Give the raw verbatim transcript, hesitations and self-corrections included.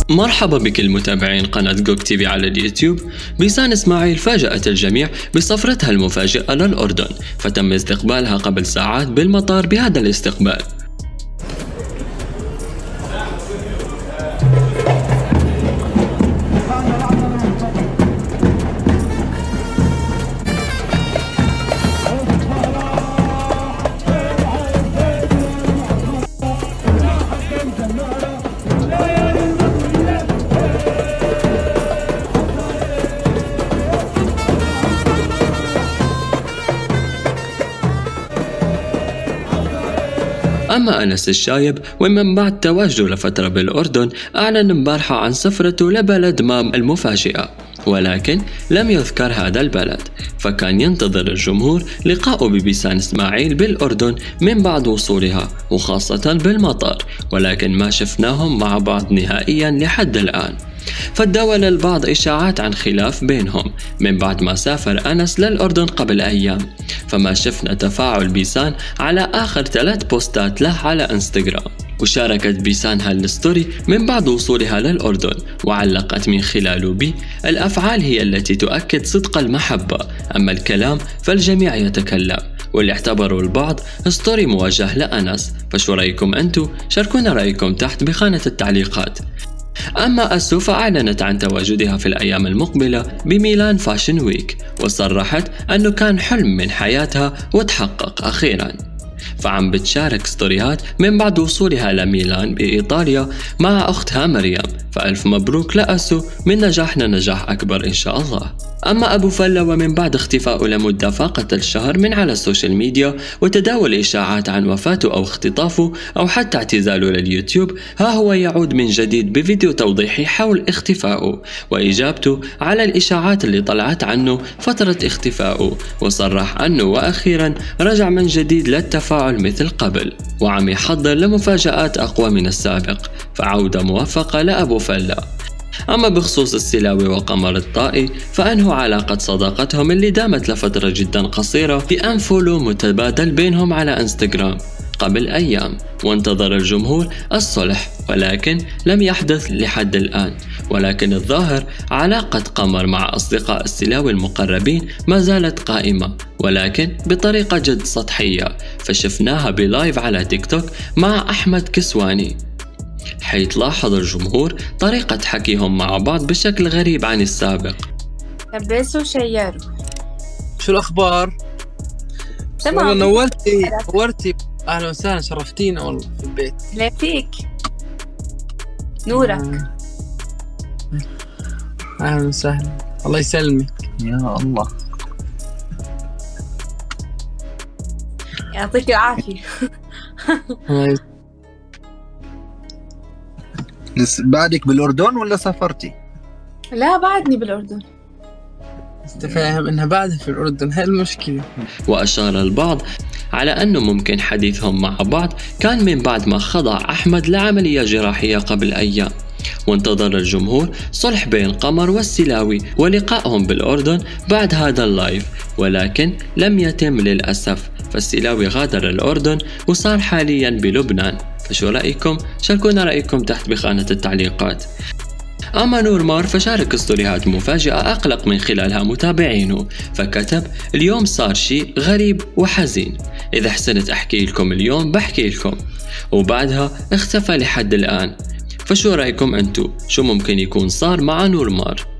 مرحبا بكل متابعين قناة جوك تي في على اليوتيوب. بيسان إسماعيل فاجأت الجميع بسفرتها المفاجئة للأردن، فتم استقبالها قبل ساعات بالمطار بهذا الاستقبال. أما أنس الشايب ومن بعد تواجده لفترة بالأردن أعلن امبارحة عن سفرته لبلد ما المفاجئة، ولكن لم يذكر هذا البلد، فكان ينتظر الجمهور لقاءه ببيسان إسماعيل بالأردن من بعد وصولها وخاصة بالمطار، ولكن ما شفناهم مع بعض نهائيا لحد الآن. فتداول البعض إشاعات عن خلاف بينهم من بعد ما سافر أنس للأردن قبل أيام، فما شفنا تفاعل بيسان على آخر ثلاث بوستات له على انستغرام. وشاركت بيسان هالستوري من بعد وصولها للأردن، وعلقت من خلاله بي: الأفعال هي التي تؤكد صدق المحبة، أما الكلام فالجميع يتكلم، واللي اعتبروا البعض ستوري موجه لأنس. فشو رأيكم أنتو؟ شاركونا رأيكم تحت بخانة التعليقات. أما أسو فأعلنت عن تواجدها في الأيام المقبلة بميلان فاشن ويك، وصرحت أنه كان حلم من حياتها وتحقق أخيرا. فعم بتشارك ستوريات من بعد وصولها لميلان بإيطاليا مع أختها مريم، فألف مبروك لأسو، من نجاحنا نجاح أكبر إن شاء الله. أما أبو فلة ومن بعد اختفائه لمدة فاقت الشهر من على السوشيال ميديا وتداول إشاعات عن وفاته أو اختطافه أو حتى اعتزاله لليوتيوب، ها هو يعود من جديد بفيديو توضيحي حول اختفائه وإجابته على الإشاعات اللي طلعت عنه فترة اختفائه، وصرح أنه وأخيرا رجع من جديد للتفاعل مثل قبل، وعم يحضر لمفاجآت أقوى من السابق، فعودة موفقة لأبو فلة. أما بخصوص السلاوي وقمر الطائي فأنهوا علاقة صداقتهم اللي دامت لفترة جدا قصيرة بأنفولو متبادل بينهم على انستغرام قبل أيام، وانتظر الجمهور الصلح، ولكن لم يحدث لحد الآن. ولكن الظاهر علاقة قمر مع أصدقاء السلاوي المقربين ما زالت قائمة، ولكن بطريقة جد سطحية، فشفناها بلايف على تيك توك مع أحمد كسواني، حيث لاحظ الجمهور طريقة حكيهم مع بعض بشكل غريب عن السابق. لبسوا شيروا. شو الأخبار؟ تمام. والله نورتي نورتي أهلا وسهلا، شرفتينا والله في البيت. لا فيك نورك. أهلا وسهلا، الله يسلمك. يا الله يعطيك العافية. بعدك بالأردن ولا سافرتي؟ لا بعدني بالأردن. تفهم انها بعدها في الأردن، هاي المشكلة. وأشار البعض على أنه ممكن حديثهم مع بعض كان من بعد ما خضع أحمد لعملية جراحية قبل أيام، وانتظر الجمهور صلح بين قمر والسلاوي ولقائهم بالأردن بعد هذا اللايف، ولكن لم يتم للأسف، فالسلاوي غادر الأردن وصار حاليا بلبنان. فشو رأيكم؟ شاركونا رأيكم تحت بخانة التعليقات. أما نور مار فشارك ستوريات مفاجئة أقلق من خلالها متابعينه، فكتب: اليوم صار شيء غريب وحزين، إذا حسنت أحكي لكم اليوم بحكي لكم، وبعدها اختفى لحد الآن. فشو رأيكم أنتو؟ شو ممكن يكون صار مع نور مار؟